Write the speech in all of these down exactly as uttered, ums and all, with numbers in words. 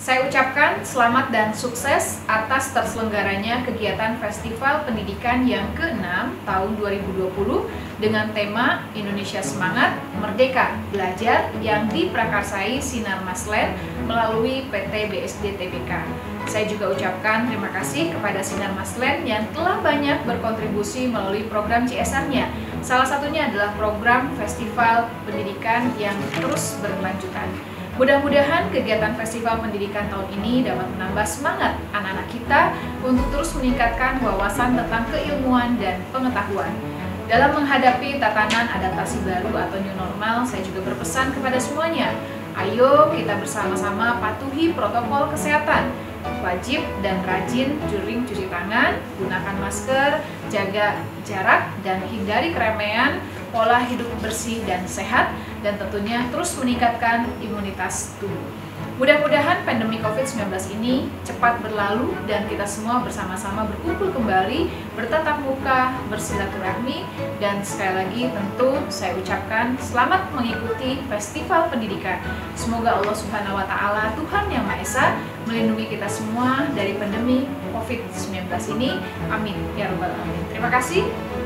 Saya ucapkan selamat dan sukses atas terselenggaranya kegiatan Festival Pendidikan yang keenam tahun dua ribu dua puluh dengan tema Indonesia Semangat, Merdeka, Belajar yang diprakarsai Sinar Maslen melalui P T B S D T B K. Saya juga ucapkan terima kasih kepada Sinar Maslen yang telah banyak berkontribusi melalui program C S R-nya. Salah satunya adalah program Festival Pendidikan yang terus berkelanjutan. Mudah-mudahan kegiatan Festival Pendidikan tahun ini dapat menambah semangat anak-anak kita untuk terus meningkatkan wawasan tentang keilmuan dan pengetahuan. Dalam menghadapi tatanan adaptasi baru atau new normal, saya juga berpesan kepada semuanya, ayo kita bersama-sama patuhi protokol kesehatan. Wajib dan rajin sering cuci tangan, gunakan masker, jaga jarak, dan hindari keramaian, pola hidup bersih dan sehat, dan tentunya terus meningkatkan imunitas tubuh. Mudah-mudahan pandemi covid sembilan belas ini cepat berlalu dan kita semua bersama-sama berkumpul kembali, bertatap muka, bersilaturahmi, dan sekali lagi tentu saya ucapkan selamat mengikuti Festival Pendidikan. Semoga Allah Subhanahu wa Ta'ala, Tuhan Yang Maha Esa, melindungi kita semua dari pandemi covid sembilan belas ini. Amin ya rabbal alamin. Terima kasih.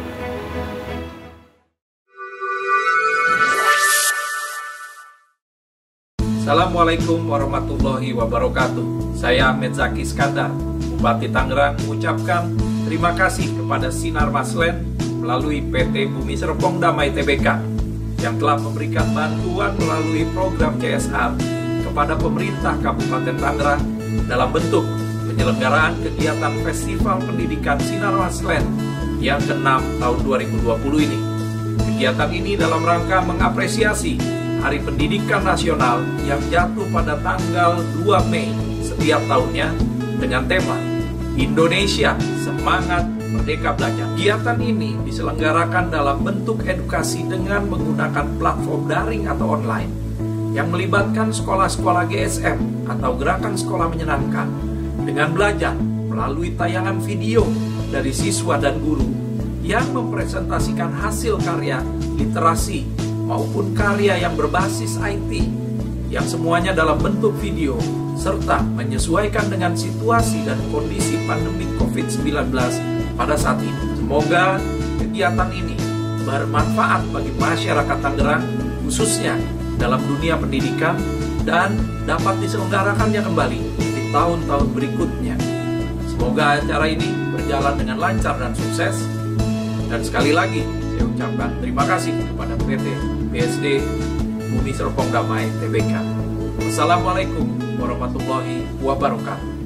Assalamualaikum warahmatullahi wabarakatuh. Saya Ahmed Zaki Iskandar, Bupati Tangerang, mengucapkan terima kasih kepada Sinar Maslen melalui P T Bumi Serpong Damai T B K yang telah memberikan bantuan melalui program C S R kepada pemerintah Kabupaten Tangerang dalam bentuk penyelenggaraan kegiatan Festival Pendidikan Sinar Maslen yang keenam tahun dua ribu dua puluh ini. Kegiatan ini dalam rangka mengapresiasi Hari Pendidikan Nasional yang jatuh pada tanggal dua Mei setiap tahunnya dengan tema Indonesia Semangat, Merdeka, Belajar. Kegiatan ini diselenggarakan dalam bentuk edukasi dengan menggunakan platform daring atau online yang melibatkan sekolah-sekolah G S M atau Gerakan Sekolah Menyenangkan dengan belajar melalui tayangan video dari siswa dan guru yang mempresentasikan hasil karya literasi maupun karya yang berbasis I T yang semuanya dalam bentuk video serta menyesuaikan dengan situasi dan kondisi pandemi covid sembilan belas pada saat ini. Semoga kegiatan ini bermanfaat bagi masyarakat Tangerang khususnya dalam dunia pendidikan dan dapat diselenggarakannya kembali di tahun-tahun berikutnya. Semoga acara ini berjalan dengan lancar dan sukses. Dan sekali lagi saya ucapkan terima kasih kepada P T B S D Bumi Serpong Damai T B K. Wassalamualaikum warahmatullahi wabarakatuh.